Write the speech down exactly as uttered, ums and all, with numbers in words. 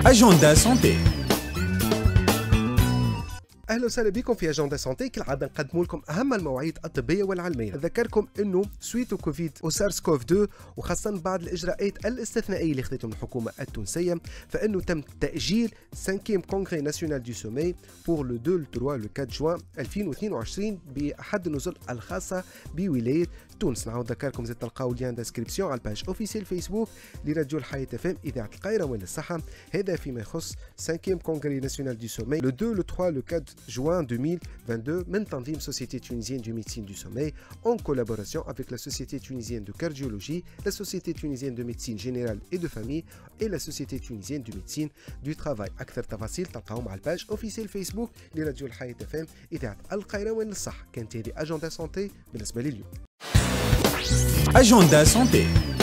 أجندة سونتي. اهلا وسهلا بكم في اجنده سونتي. كالعاده نقدموا لكم اهم المواعيد الطبيه والعلميه. نذكركم انه سويتو كوفيد وسارس كوف اثنين وخاصه بعض الاجراءات الاستثنائيه اللي خذتهم الحكومه التونسيه، فانه تم تاجيل خامسين كونغري ناسيونال دو سومي بور لو اثنين ثلاثة لو أربعة جوان ألفين واثنين وعشرين باحد النزل الخاصه بولايه تونس. نعاود نذكركم زي تلقاو ليان ديسكريبسيون على الباج اوفيسيال فيسبوك لراديو الحياه اف ام اذاعه القاهره للصحه. هذا فيما يخص خامسين كونغري ناسيونال دو سومي لو اثنين لو ثلاثة لو أربعة juin deux mille vingt-deux من تنظيم Société tunisienne du médecine du sommeil en collaboration avec la Société tunisienne de cardiologie, la Société tunisienne de médecine générale et de famille et la Société tunisienne de médecine du travail. أكثر تفاصيل تلقاهم على الباج اوفيسيال فيسبوك لراديو الحياة اف ام إذاعة القاهرة وين الصح. كانت هذه أجندة سونتي بالنسبة لي اليوم. أجندة سونتي.